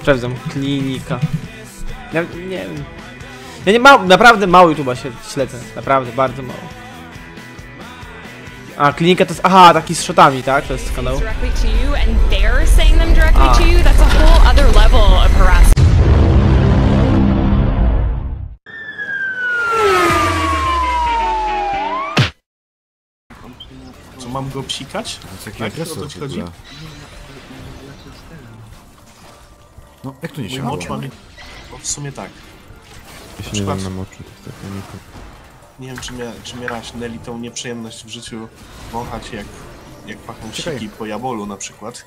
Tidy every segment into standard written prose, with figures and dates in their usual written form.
sprawdzam. Klinika. Ja nie wiem. Ja nie naprawdę mało YouTube'a się śledzę. Naprawdę, bardzo mało. A, klinika to jest... Aha, taki z shotami, tak? To jest kanał. Co, mam go psikać? Tak, o to ci chodzi? No, jak to nie Mój się mocz ma mieć... No, w sumie tak. Ja się przykład- nie dam na moczu, to jest taka Nie wiem, czy miałaś, Nelly, tą nieprzyjemność w życiu wąchać jak pachną siki po jabolu na przykład.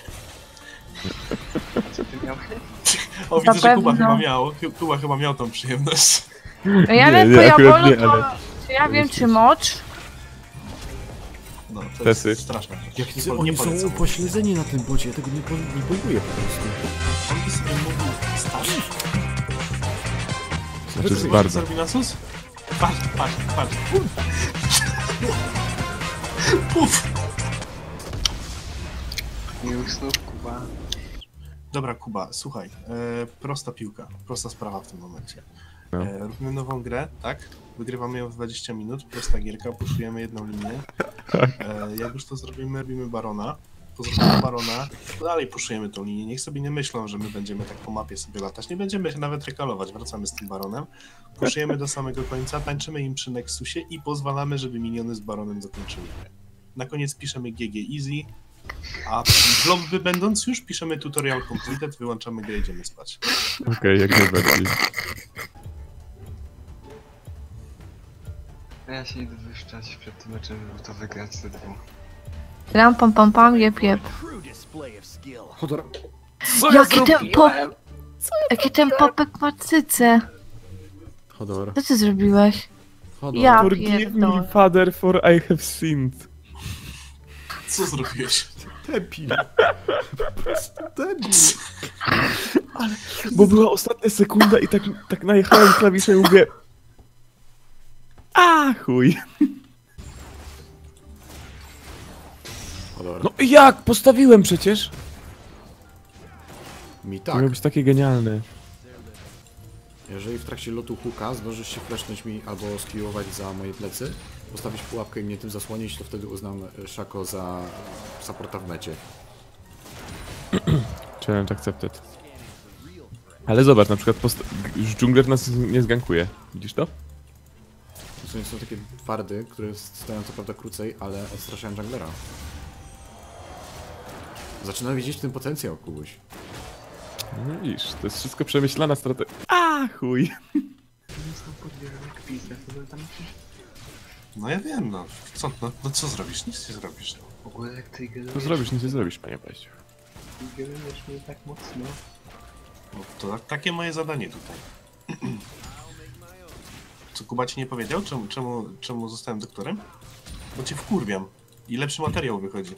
Co ty miałeś? O, widzę, że Kuba pewno. chyba miał. Kuba chyba miał tą przyjemność. Ja wiem, nie, po akurat jabolu, nie, to... ale- Czy ja wiem, czy mocz? No, to Tesy. jest straszne. Jak Nie oni są polecam. upośledzeni na tym bocie, ja tego nie pojmuję po prostu. On by sobie mówił stary. Znaczy jest Co bardzo. zrobi na sus? Patrz. Puf! Miłych snów, Kuba. Dobra, Kuba, słuchaj. Prosta piłka, prosta sprawa w tym momencie. No. Robimy nową grę, tak? Wygrywamy ją w 20 minut, prosta gierka, puszujemy jedną linię. Jak już to zrobimy, robimy barona. Po zrobieniu barona, to dalej puszujemy tą linię. Niech sobie nie myślą, że my będziemy tak po mapie sobie latać. Nie będziemy się nawet rekalować, wracamy z tym baronem. Puszujemy do samego końca, tańczymy im przy Nexusie i pozwalamy, żeby miniony z baronem zakończyły grę. Na koniec piszemy GG Easy, a w lobby będąc już piszemy tutorial completed, wyłączamy grę i idziemy spać. Okej, jak najbardziej. A ja się idę wyszczać przed tym meczem, żeby to wygrać ze dwóch. Ram, pam, pam, pam, jep. Chodor, Jaki ten popek ma cyce? Chodor, Co ty zrobiłeś? Chodor. Ja Forgive me, pierdolę. father, for I have sinned. Co zrobiłeś? Debil. Debil. Bo była ostatnia sekunda i tak najechałem klawiszem i mówię... A chuj. Chodor. No jak? Postawiłem przecież. Mi To tak. miało być takie genialne. Jeżeli w trakcie lotu huka zdążysz się flashnąć mi albo skillować za moje plecy, postawić pułapkę i mnie tym zasłonić, to wtedy uznam Szako za supporta w mecie. Challenge accepted. Ale zobacz, na przykład dżungler nas nie zgankuje. Widzisz to? To są takie twardy, które stoją co prawda krócej, ale odstraszają junglera. Zaczynam widzieć w tym potencjał, Kubuś. No widzisz, to jest wszystko przemyślana strategia. A chuj. No ja wiem, no. No co zrobisz? Nic nie zrobisz. No. W ogóle jak ty Co zrobisz, nic nie zrobisz, panie Paździu. generujesz mnie tak mocno. No, to takie moje zadanie tutaj. Co, Kuba ci nie powiedział, czemu zostałem doktorem? Bo cię wkurwiam. I lepszy materiał wychodzi.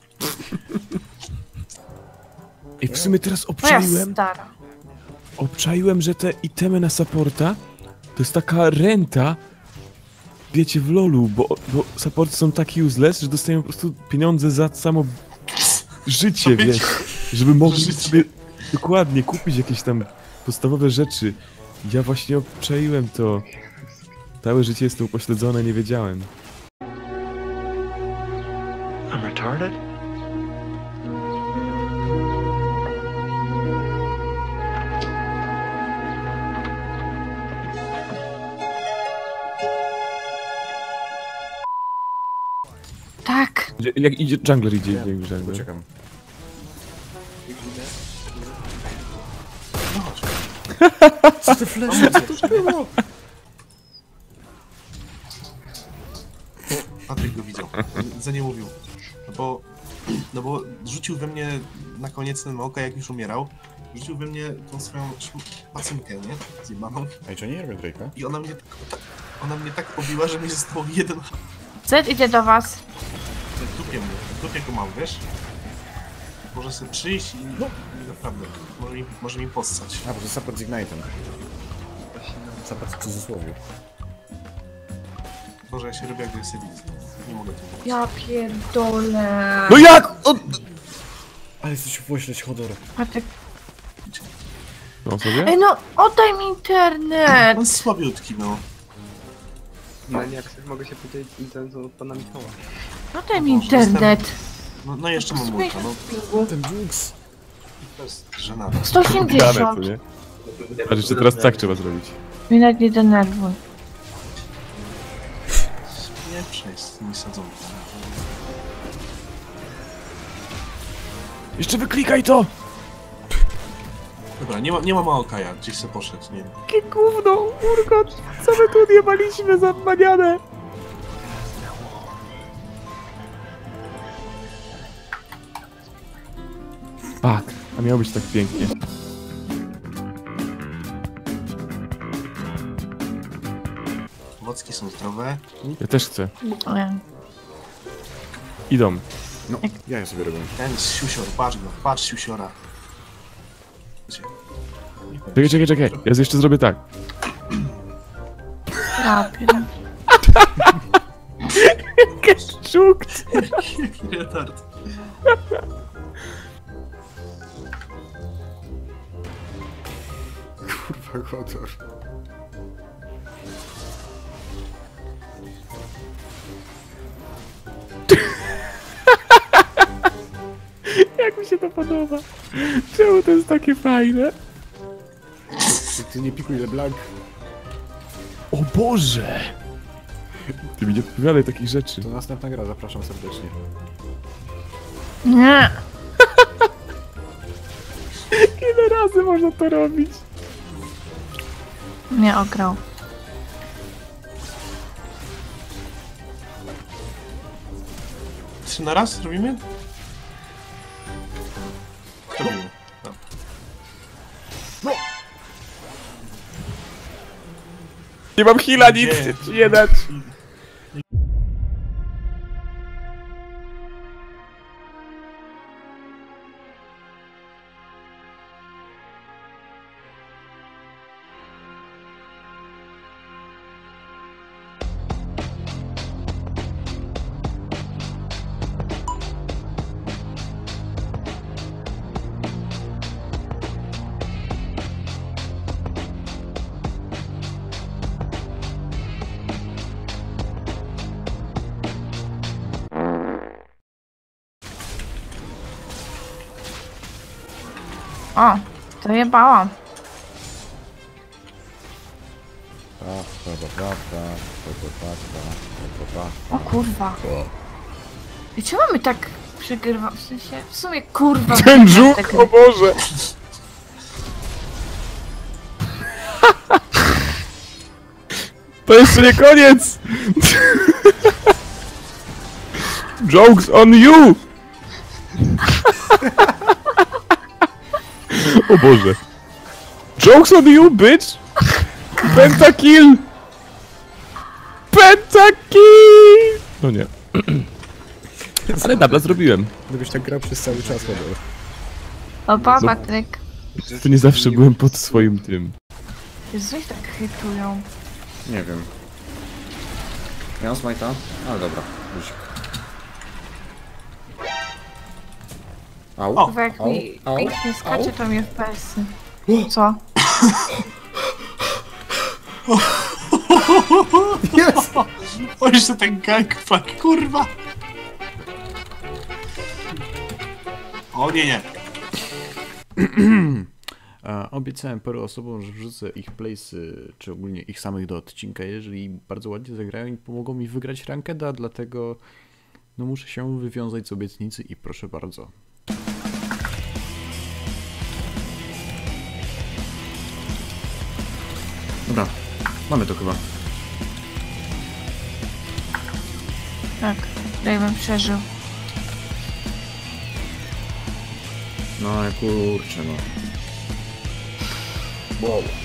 I w sumie teraz Moja obczaiłem, stara. że te itemy na supporta to jest taka renta, wiecie, w lolu, bo supporty są tak useless, że dostają po prostu pieniądze za samo życie, wiesz, żeby mogli Życie. sobie dokładnie kupić jakieś tam podstawowe rzeczy. Ja właśnie obczaiłem to. Całe życie jest to upośledzone, nie wiedziałem. I'm retarded? Tak. Jak idzie jungler, idzie jungler. Uciekam. Co ty flesze? Co to było? Patryk go widział. Za nie mówił. No bo rzucił we mnie na koniec ten oka, jak już umierał. Rzucił we mnie tą swoją pacynkę, nie? Zjebaną. Ej, czy nie robię Drake'a? I ona mnie tak pobiła, że mi zostało jeden. Zed idzie do was. W dupie go mam, wiesz? Może sobie przyjść i no, naprawdę, może mi possać. A, bo to jest support z Ignite'em. Support w cudzysłowie. Może ja się robię agresywny. Nie mogę tym mówić. Ja pierdolę. No jak? Ale jesteś upośleć, Hodor. Patrz, No sobie? Ej no, oddaj mi internet! On słabiutki, no. No nie, jak chcesz, mogę się podzielić internetem od pana Michała. Oddaj mi Boże, internet! No jeszcze mam multa, no. Ten Jux. To jest żenada. 180! Dane, co nie? A jeszcze teraz tak trzeba zrobić. Mnie nawet nie denerwuj. Nie przejść, nie sadzonką. Jeszcze wyklikaj to! Dobra, nie ma Maokaja, gdzieś se poszedł, nie wiem. Jakie gówno, urgot! Co my tu odjebaliśmy za manianę? Fuck, a miało być tak pięknie. Owocki są zdrowe. Ja też chcę. Nie. Idą. No, ja je sobie robię. Ten jest siusior, patrz go, patrz siusiora. Czekaj. Ja jeszcze zrobię tak. Trapię. Szukt! Jaki retard. Kurwa, Kotor. Jak mi się to podoba. Czemu to jest takie fajne? Ty nie pikuj LeBlanc. O Boże! Ty mi nie odpowiadaj takich rzeczy. To następna gra, zapraszam serdecznie. Nie. Ile razy można to robić? Nie ograł. Trzy na raz robimy? Robimy. No. Nie mam heala, nic Gdzie? ci nie dać. O, to jebałam. O kurwa. I czemu my tak przegrywa? W sensie, w sumie kurwa. Ten wygrywam żuk, te o gry. Boże! To jeszcze nie koniec! Jokes on you! O Boże. Jokes on you, bitch! Pentakill! Pentakill! No nie. Ale dobra, zrobiłem. Gdybyś tak grał przez cały czas, Kotor. Opa, Patryk. To nie zawsze byłem pod swoim tym. Jezu, ich tak hejtują. Nie wiem. Miałem smajta? Ale dobra, guzik. Au, O, Kurwa, jak au, mi au, pięknie skacze, to mi FPS-y. O! Co? Jest! O, jeszcze ten gangplank, kurwa! O nie. Obiecałem paru osobom, że wrzucę ich playsy, czy ogólnie ich samych do odcinka, jeżeli bardzo ładnie zagrają i pomogą mi wygrać rankeda, dlatego no muszę się wywiązać z obietnicy i proszę bardzo. Dobra, mamy to chyba. Tak, jakbym przeżył. No kurczę no. Wow.